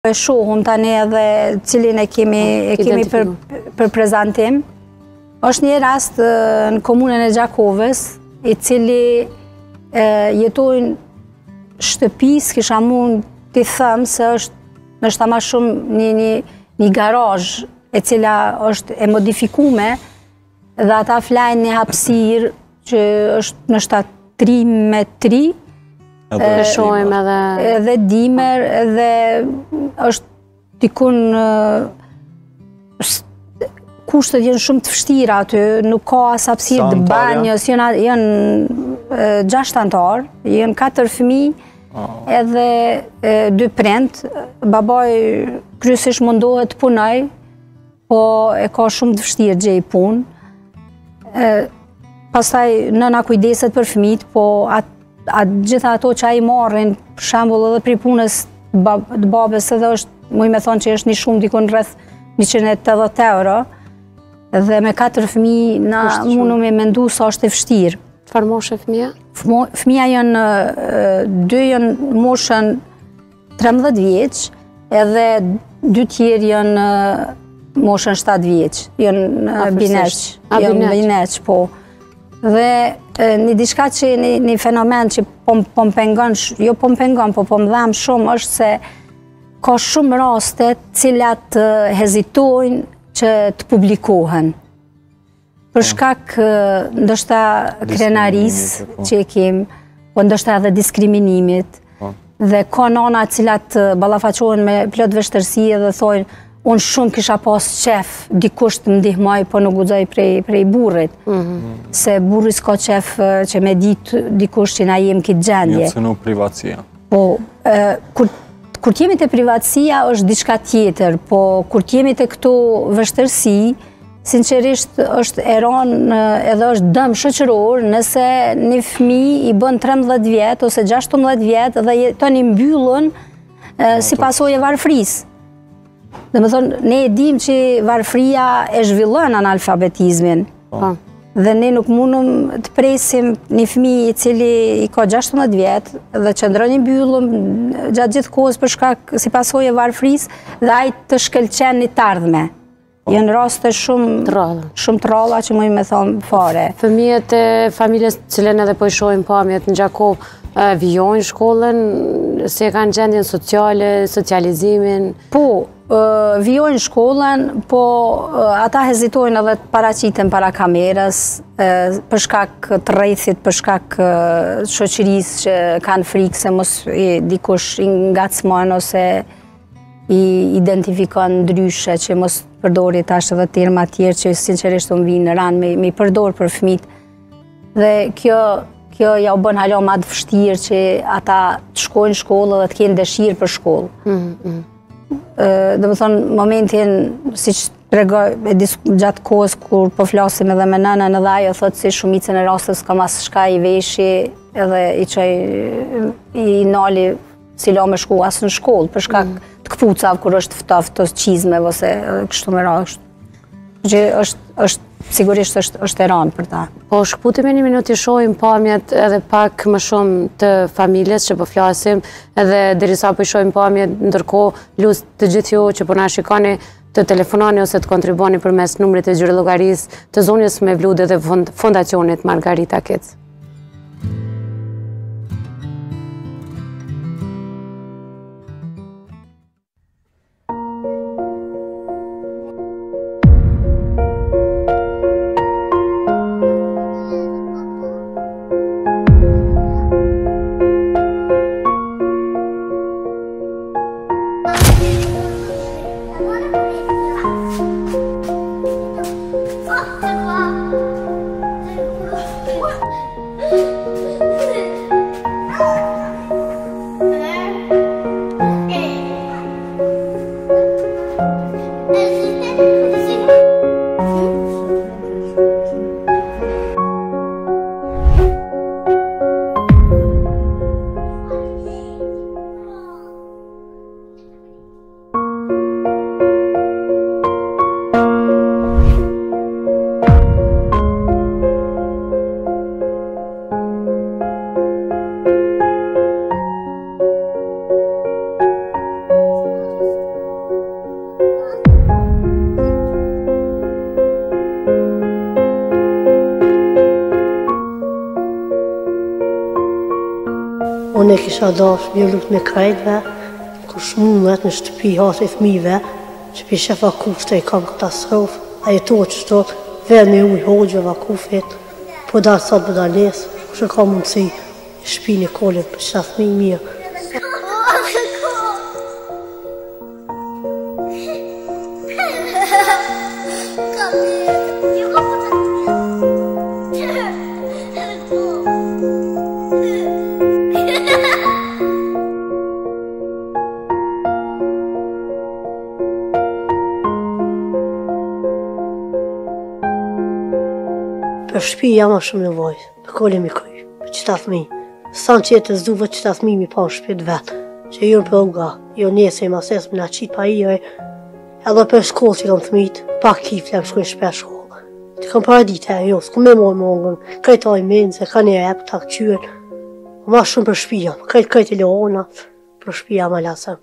E shohum tani edhe cilin e kemi për prezentim. Është një rast në komunën e Gjakovës, i cili jetojnë shtëpis, kisha mund t'i thëmë se është nështë ma shumë një garazh e cila është e modifikume dhe ata flajnë një hapësirë që është nështë 3x3. Edhe dimer, edhe është dikun kushtet jenë shumë të vështira aty, nuk ka as hapësirë të banjës, jenë 6 antarë, jenë 4 fëmijë, edhe 2 prind. Babaj kryesisht mundohet të punoj, po e ka shumë të vështirë gjej punë. Pastaj nëna kujdeset për fëmijët, po gjitha ato që a i marrin, për shembull edhe pri punës të babes, edhe është, muj me thonë që është një shumë dikun rreth 180 euro, dhe me 4 fëmijë na mundu me mendu sa është e vështirë. Çfarë moshe fëmija? Fëmija janë, 2 janë moshën 13 vjeç, edhe 2 tjerë janë moshën 7 vjeç, janë bineq, po. Dhe një diçka që një fenomen që po më pengon, jo po më pengon, po më dhem shumë, është se ka shumë rastet cilat hezitojnë që të publikohen. Për shkak ndoshta krenarisë që e kemë, po ndoshta edhe diskriminimit, dhe ka nana cilat ballafaqohen me plot vështirësi dhe thojnë unë shumë kisha pas qef dikush të ndihmoj, po nuk guxoj prej burrit. Se burri s'ka qef që me ditë dikush që na jem këtë gjendje. Jo se nuk privatësia. Po, kur t'jemi të privatësia është diçka tjetër, po kur t'jemi të këto vështërsi, sinqerisht është eron edhe është dëm shoqëror nëse një fëmijë i bën 13 vjet ose 16 vjet dhe jeton i mbyllur si pasojë e varfërisë. Dhe me thonë, ne e dim që varfëria e zhvillon analfabetizmin. Dhe ne nuk mundum të presim një fëmijë i cili i ka 16 vjetë dhe qëndron i mbyllur gjatë gjithë kohës për shkak si pasojë e varfërisë dhe ai të shkëlqen një të ardhme. Janë raste shumë të rralla që mujmë me thonë fare. Fëmijët e familjes cilën edhe po i shohim pamjet në Gjakovë, vijojnë shkollën, se kanë gjendjen sociale, socializimin? Po, vijojnë shkollën, po ata hezitojnë edhe të paraqiten para kamerës, për shkak të rrethit, për shkak shoqërisë që kanë frikë se mos dikush i ngacmon ose i identifikon ndryshe, që mos përdori tash edhe terma tjerë që sinqerisht unë vinë në ranë me i përdor për fëmijët. Dhe kjo ja u bën hala ma të vështirë që ata të shkojnë shkollë dhe të kenë dëshirë për shkollë. Dhe më thonë, momentin, si që tregoj gjatë kohës kur po flasim edhe me nënën, edhe ajo thotë si shumicën e rastës s'ka mas shka i veshi edhe i qoj i nali si la me shku asë në shkollë, për shkak të këpucav kur është ftoft ose qizme ose kështu me rasht. Që është sigurisht është e ranë për ta. Po shkputim e një minutë i shohim pamjet edhe pak më shumë të familjes që po flasim, edhe derisa po i shohim pamjet, ndërkohë lut të gjithë ju që po na shikoni të telefononi ose të kontribuoni përmes numrit të zyrëlloggarisë të zonës Mevludë dhe Fondacionit Margarita Kec. Unë e kisha dash një lutë me krejtve, ku shmundet në shtëpi hate e fëmijëve, që për shefa kufte i kam katastrofë, a jetohet që të venë me ujë hoqëve vakufit, po dalë sot për dalës, ku që ka mundësi shpi një kollet për që fëmijë mirë. Për shpi jam a shumë nevojë, për kollim i kry, për qëta fëmijë. San qëtës duve qëta fëmijë mi pa në shpit vetë, që jërë për uga, jo njëse i mases me në qitë pa i edhe për shkollë që kam fëmijët, pak kifle më shkojnë shpe shkollë. Të kam paradite e jo, s'ku me mojë mongën, krejtaj menë, se ka një epë, ta këqyën, ma shumë për shpi jam, krejt i leona, për shpi jam a lasëm.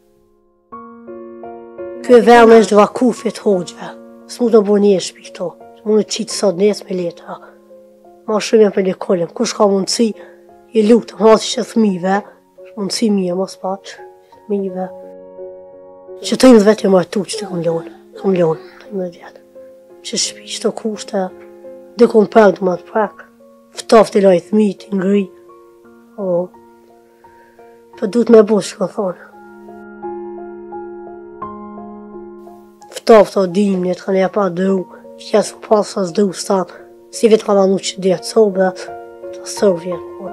Kjo vërme është vakufit hoqëve, s'mu të bo një shpi këto. Unë të qitë sot nesë me letra. Ma shumë jam për një kollim, kush ka mundësi, i lutëm, hasi që thmive, mundësi mija, mos pak, thmive. Që të imë dhe vetë e martu që të kom lonë, të imë dhe vjetë. Që shpi që të kushte, dhe kom prek, dhe ma të prek, ftaft i loj thmit, i ngri. Për du të me bush, që ka thonë. Ftaft o dimnit, ka një pa dru, Kjesë për pasë së dhru stanë, si vetë ka manu që dhjetë sobe, të sërë vjetë.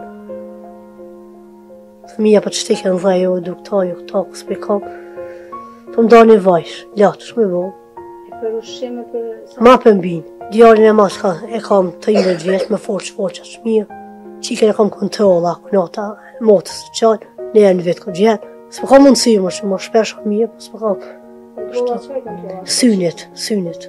Fëmija për të shtikën dhe jo, këta, kësë për kam, të më da një vajsh, latë, shme bo. Për ushqime për... Ma për mbinë, djarën e ma e kam 13 vjetë, me forqë që mirë, qikën e kam kontrola, kënata, motës të qanë, ne e në vetë këtë gjenë, së për kam mundësi, më shpesh mirë, së për kam... Synit.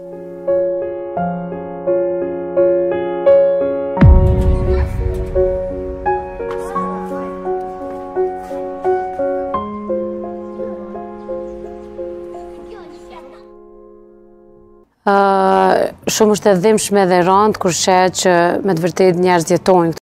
Shumë është e dhimbshme dhe rëndë kur sheh që me të vërtetë njerëz jetojnë